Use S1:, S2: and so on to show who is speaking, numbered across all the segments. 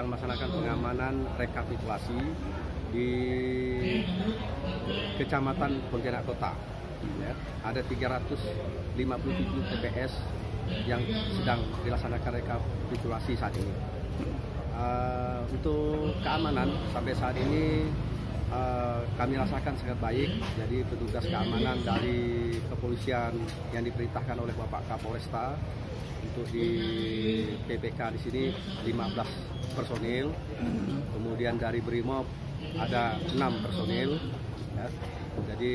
S1: sedang melaksanakan pengamanan rekapitulasi di Kecamatan Pontianak Kota. Ya, ada 357 TPS yang sedang dilaksanakan rekapitulasi saat ini. Untuk keamanan sampai saat ini kami rasakan sangat baik. Jadi petugas keamanan dari kepolisian yang diperintahkan oleh Bapak Kapolresta untuk di PPK di sini 15 personil. Kemudian dari Brimob ada 6 personil. Ya. Jadi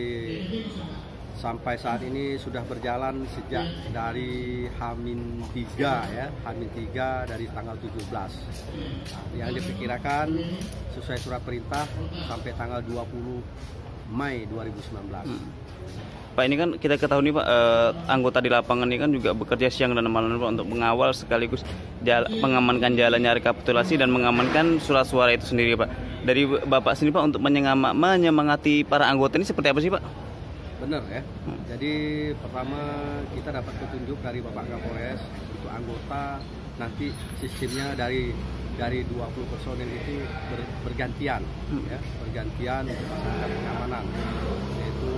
S1: sampai saat ini sudah berjalan sejak dari H-3 ya, H-3 dari tanggal 17. Yang diperkirakan sesuai surat perintah sampai tanggal 20 Mei 2019.
S2: Pak, ini kan kita ketahui nih Pak, anggota di lapangan ini kan juga bekerja siang dan malam Pak, untuk mengawal sekaligus mengamankan jalannya rekapitulasi dan mengamankan surat suara itu sendiri Pak. Dari Bapak sendiri Pak, untuk menyemangati para anggota ini seperti apa sih Pak?
S1: Benar ya. Jadi pertama kita dapat petunjuk dari Bapak Kapolres untuk anggota nanti sistemnya dari 20 personil itu bergantian ya, bergantian untuk melaksanakan pengamanan, yaitu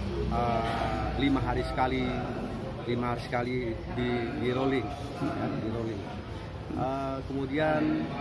S1: 5 hari sekali di rolling ya, di rolling. Kemudian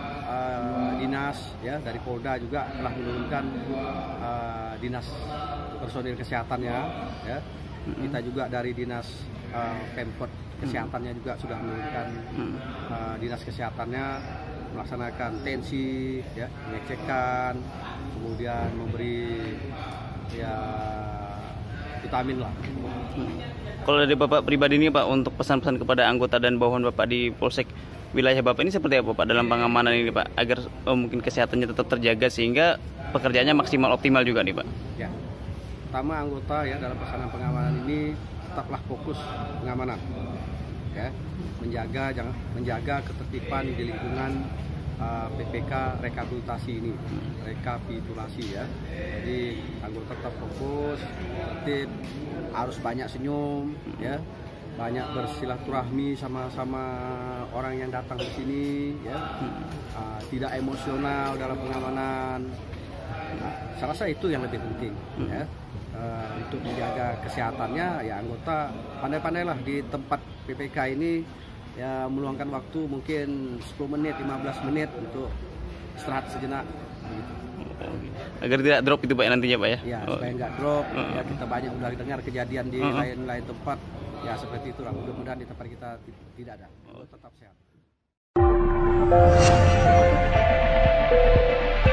S1: dinas ya dari Polda juga telah menurunkan dinas personil kesehatannya ya. Kita juga dari dinas Pemkot kesehatannya juga sudah menurunkan dinas kesehatannya melaksanakan tensi ya, pengecekan, kemudian memberi ya vitamin lah.
S2: Kalau dari Bapak pribadi ini Pak, untuk pesan-pesan kepada anggota dan bawahan Bapak di Polsek wilayah Bapak ini seperti apa Pak dalam pengamanan ini Pak, agar mungkin kesehatannya tetap terjaga sehingga pekerjaannya maksimal optimal juga nih Pak?
S1: Ya, pertama anggota ya dalam pesanan pengamanan ini tetaplah fokus pengamanan, ya, menjaga ketertiban di lingkungan PPK rekapitulasi ini, rekapitulasi ya. Jadi anggota tetap fokus, tertib, harus banyak senyum, ya, banyak bersilaturahmi sama orang yang datang ke sini, ya, tidak emosional dalam pengamanan. Nah, saya rasa itu yang lebih penting, ya. Untuk menjaga kesehatannya, ya anggota pandai-pandailah di tempat PPK ini. Ya, meluangkan waktu mungkin 10 menit, 15 menit untuk istirahat sejenak gitu.
S2: Agar tidak drop itu Pak nantinya Pak ya?
S1: Ya, supaya nggak drop. Ya, kita banyak udah dengar kejadian di lain-lain tempat. Ya, seperti itulah. Mudah-mudahan di tempat kita tidak ada. Tetap sehat.